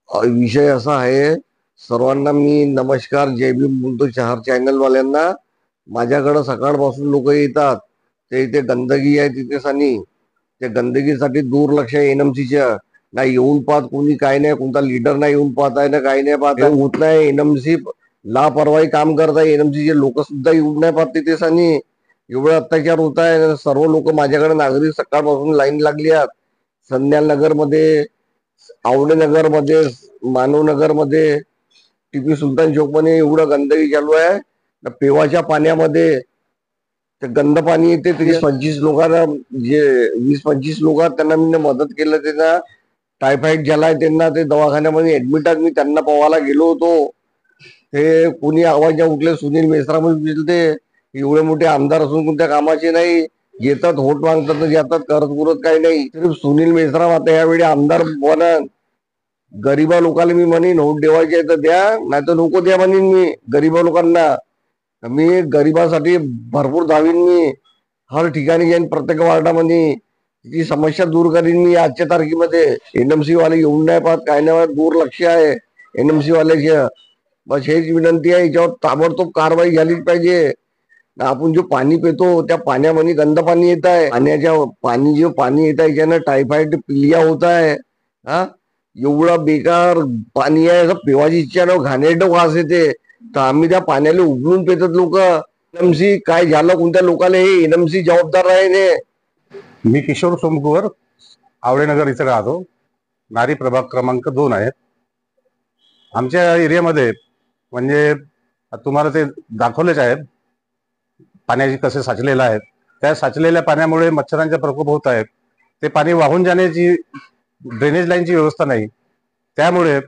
विषय असा आहे. सर्वांना मी नमस्कार, जय भीम बोलतो. चार चॅनल वाल्यांना. माझ्याकडे सकाळपासून लोक येतात. ते इथे गंदगी आहे तिथे सनी. त्या गंदगीसाठी दुर्लक्ष आहे एनएमसीच्या. नाही येऊन पाहत कोणी, काय नाही, कोणता लीडर नाही येऊन पाहत आहे ना, काही नाही पाहत आहे. होत नाही. एनएमसी लापरवाही काम करत आहे. एनएमसीचे लोक सुद्धा येऊन नाही पाहत तिथे सनी. एवढे अत्याचार होत आहे. सर्व लोक माझ्याकडे, नागरिक सकाळपासून लाईन लागली आहेत. संध्याल नगर मध्ये, आवडे नगर मध्ये, मानवनगर मध्ये, टिपू सुलतान चौक मध्ये एवढं गंदगी चालू आहे. पिवाच्या पाण्यामध्ये ते गंद पाणी येते. 30-25 लोकांना, जे 20-25 लोक आहेत त्यांना मी मदत केलं. त्यांना टायफॉइड झालाय, त्यांना ते दवाखान्यामध्ये ऍडमिट आहेत. मी त्यांना पवायला गेलो होतो. ते कोणी आवाज उठले, सुनील मेश्राम ते एवढे मोठे आमदार असून कोणत्या कामाचे नाही. येतात, होट मागतात, जातात, करत पुरत काही नाही. सिर्फ सुनील मेश्राम आता यावेळी आमदार बनन. गरीबा लोकांना मी म्हणेन होट द्यावायचे तर द्या, नाही तर नको द्या म्हणेन मी गरीबा लोकांना. मी गरिबासाठी भरपूर धावीन. मी हर ठिकाणी जाईन, प्रत्येक वार्डामध्ये ती समस्या दूर करीन मी. आजच्या तारखेमध्ये एनएमसी वाले येऊन नाही पाहत, काय नाही पाहत, दुर्लक्ष आहे एनएमसी वाल्याच्या. बस हेच विनंती आहे. याच्यावर ताबडतोब कारवाई झालीच पाहिजे. आपण जो पाणी पितो त्या पाण्यामध्ये गंद पाणी येत आहे. पाण्याच्या पाणी, जे पाणी येत आहे त्याच्यानं टायफॉइड, पिलिया होत आहे. हा, एवढा बेकार पाणी आहे. असं पिवायची इच्छा न, घाणेरडं वास येते. तर आम्ही त्या पाण्याला उघडून पितात लोक. एनएमसी काय झालं कोणत्या लोकांना, हे एनएमसी जबाबदार आहे ते. मी किशोर सोमकुवर, आवडेनगर इथे राहतो. नारी प्रभाग क्रमांक 2 आहे. आमच्या एरियामध्ये म्हणजे तुम्हाला ते दाखवलेच आहेत, पाण्याची कसे साचलेलं आहे. त्या साचलेल्या पाण्यामुळे मच्छरांचा प्रकोप होत आहे. ते पाणी वाहून जाण्याची ड्रेनेज लाईनची व्यवस्था नाही. त्यामुळे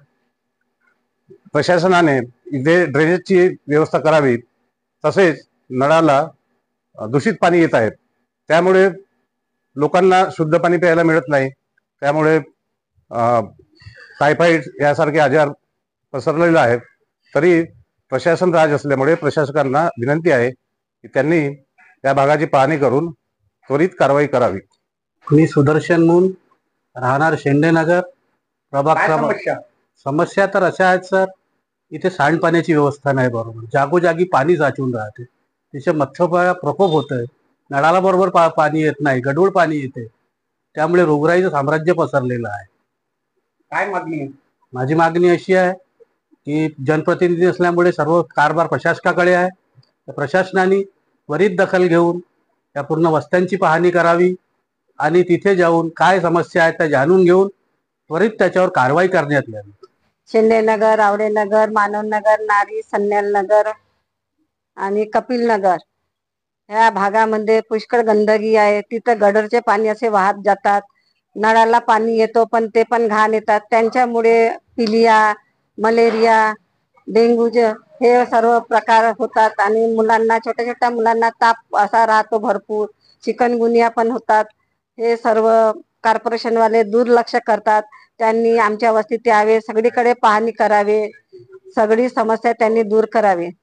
प्रशासनाने इथे ड्रेनेजची व्यवस्था करावी. तसेच नळाला दूषित पाणी येत आहे. त्यामुळे लोकांना शुद्ध पाणी प्यायला मिळत नाही. त्यामुळे टायफॉइड यासारखे आजार पसरलेले आहेत. तरी प्रशासन राज असल्यामुळे प्रशासकांना विनंती आहे की त्यांनी या भागाची पाहणी करून त्वरित कारवाई करावी. मी सुदर्शन मून, राहणार शेंडेनगर प्रभाग. समस्या तर अशा आहेत सर, इथे सांडपाण्याची व्यवस्था नाही बरोबर. जागोजागी पाणी साचून राहते. तिचे मच्छर प्रकोप होत आहे. नळाला बरोबर पाणी येत नाही, गढूळ पाणी येते. त्यामुळे रोगराईचं साम्राज्य पसरलेलं आहे. काय मागणी? माझी मागणी अशी आहे की जनप्रतिनिधी असल्यामुळे सर्व कारभार प्रशासकाकडे आहे. प्रशासनाने त्वरित दखल घेऊन या पूर्ण वस्त्यांची पाहणी करावी आणि तिथे जाऊन काय समस्या आहेत त्या जाणून घेऊन त्वरित त्याच्यावर कारवाई करण्यात यावी. शेंडेनगर, आवडेनगर, मानवनगर, नारी, सन्याल नगर आणि कपिल नगर ह्या भागामध्ये पुष्कळ गंदगी आहे. तिथं गडरचे पाणी असे वाहत जातात. नळाला पाणी येतो पण ते पण घाण येतात. त्यांच्यामुळे पिलिया, मलेरिया, डेंग्यू हे सर्व प्रकार होतात. आणि मुलांना, छोट्या छोट्या मुलांना ताप असा राहतो भरपूर. चिकनगुनिया पण होतात. हे सर्व कॉर्पोरेशनवाले दुर्लक्ष करतात. त्यांनी आमच्या वस्तीत यावे, सगळीकडे पाहणी करावे, सगळी समस्या त्यांनी दूर करावी.